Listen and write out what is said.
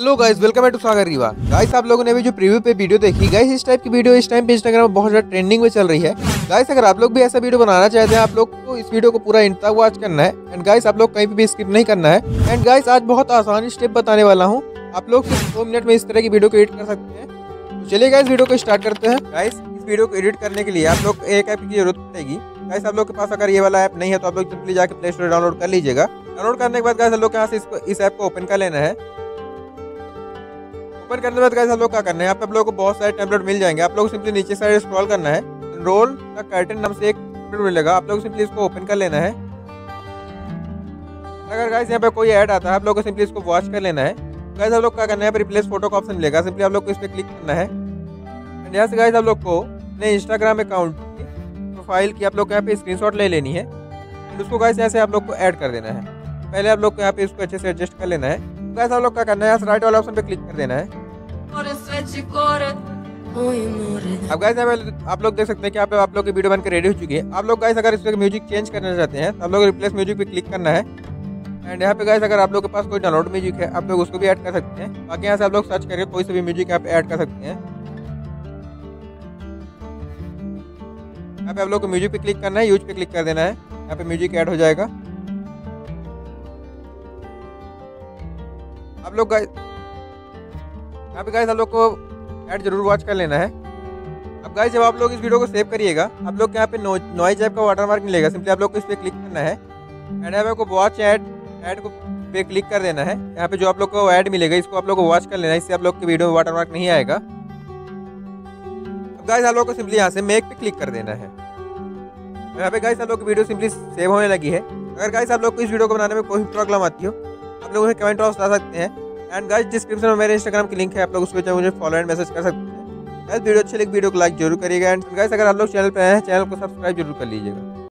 Hello guys, welcome to Sagar Rewa. Guys, आप लोगों ने अभी जो प्रीव्यू पे वीडियो देखी, गाइस इस टाइप की वीडियो इस टाइम पे इंस्टाग्राम में बहुत ज्यादा ट्रेंडिंग में चल रही है। गाइस, अगर आप लोग भी ऐसा वीडियो बनाना चाहते हैं, आप लोग को इस वीडियो को पूरा इंड तक वॉच करना है। एंड गाइस, आप लोग कहीं पे भी स्किप नहीं करना है। एंड गाइस, आज बहुत आसान स्टेप बताने वाला हूँ, आप लोग सिर्फ 2 मिनट में इस तरह की वीडियो को एडिट कर सकते हैं। तो चलिए गाइस, वीडियो को स्टार्ट करते हैं। गाइस, इस वीडियो को एडिट करने के लिए आप लोग एक ऐप की जरूरत पड़ेगी। गाइस, आप लोग के पास अगर ये वाला ऐप नहीं है तो आप लोग सिंपली जाके प्ले स्टोर डाउनलोड कर लीजिएगा। डाउनलोड करने के बाद गाइस, आप लोग यहाँ से इस ऐप को ओपन कर लेना है। ओपन करने के बाद गाइस, आप लोग क्या करना है, यहाँ पे आप लोगों को बहुत सारे टेम्पलेट मिल जाएंगे। आप लोग सिंपली नीचे साइड स्क्रॉल करना है, रोल द कर्टेन नाम से एक टेम्पलेट मिलेगा। आप लोग सिंपली इसको ओपन कर लेना है। अगर गाइस यहाँ पे कोई ऐड आता है, आप लोग को सिंपली इसको वॉच कर लेना है। गाइस, आप लोग क्या करना है, रिप्लेस फोटो का ऑप्शन मिलेगा, सिंपली आप लोग को इस पर क्लिक करना है। एंड यहाँ से गाइस, आप लोग को अपने इंस्टाग्राम अकाउंट की प्रोफाइल की आप लोग यहाँ पे स्क्रीनशॉट ले लेनी है। एंड उसको गाइस यहाँ से आप लोग को ऐड कर देना है। पहले आप लोग को यहाँ पे इसको अच्छे से एडजस्ट कर लेना है। गाइस, आप लोग क्या करना है, यहाँ से राइट वाला ऑप्शन पे क्लिक कर देना है। अब गाइस, आप लोग देख सकते हैं कि आप लोग की वीडियो बनकर रेडी हो चुकी है। आप लोग गाइस अगर इसमें म्यूजिक चेंज करना चाहते हैं तो आप लोग रिप्लेस म्यूजिक पे क्लिक करना है। एंड यहाँ पे गाइस, अगर आप लोग के पास कोई डाउनलोड म्यूजिक है, आप लोग उसको भी ऐड कर सकते हैं। बाकी यहाँ से आप लोग सर्च करके कोई सा भी म्यूजिक यहाँ पे ऐड कर सकते हैं। यहाँ पे आप लोग को म्यूजिक पे क्लिक करना है, यूज पे क्लिक कर देना है। यहाँ पे म्यूजिक ऐड हो जाएगा। आप लोग गाइस यहाँ पे गाइस, आप लोग को ऐड जरूर वॉच कर लेना है। अब गाइस, जब आप लोग इस वीडियो को सेव करिएगा, आप लोग यहाँ पे नॉइज ऐप का वाटरमार्क मिलेगा, सिंपली आप लोग को इस पे क्लिक करना है। एंड यहाँ पे आपको वॉच ऐड को पे क्लिक कर देना है। यहाँ पे जो आप लोग को ऐड मिलेगा, इसको आप लोग को वॉच कर लेना है, इससे आप लोग की वीडियो में वाटरमार्क नहीं आएगा। अब गाइस, आप लोग को सिंपली यहाँ से मेक पे क्लिक कर देना है। यहाँ पे गाइस, आप लोग की वीडियो सिंपली सेव होने लगी है। अगर गाइस, आप लोग को इस वीडियो को बनाने में कोई प्रॉब्लम आती हो, आप लोग कमेंट बॉक्स बता सकते हैं। एंड गाइस, डिस्क्रिप्शन में मेरे इंस्टाग्राम की लिंक है, आप लोग उसको चाहे मुझे फॉलो एंड मैसेज कर सकते हैं। गाइस, वीडियो अच्छी लगी वीडियो को लाइक जरूर करिएगा। एंड गाइस, अगर आप लोग चैनल पे आए हैं, चैनल को सब्सक्राइब जरूर कर लीजिएगा।